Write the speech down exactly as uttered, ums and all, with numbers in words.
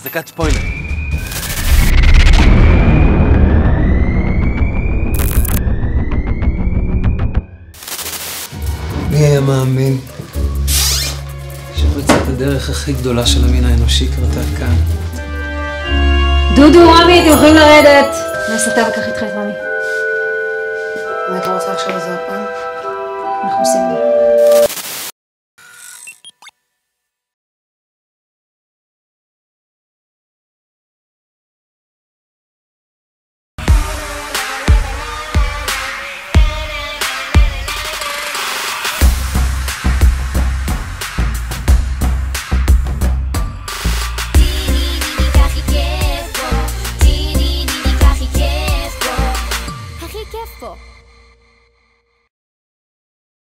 הפסקת ספוילר. מי היה מאמין שפריצת הדרך הכי גדולה של המין האנושי קרתה כאן? דודו, רמי, אתם יכולים לרדת. נסתה וכך איתך את רמי. מה אתה רוצה עכשיו לזה הפעם? אנחנו עושים את זה.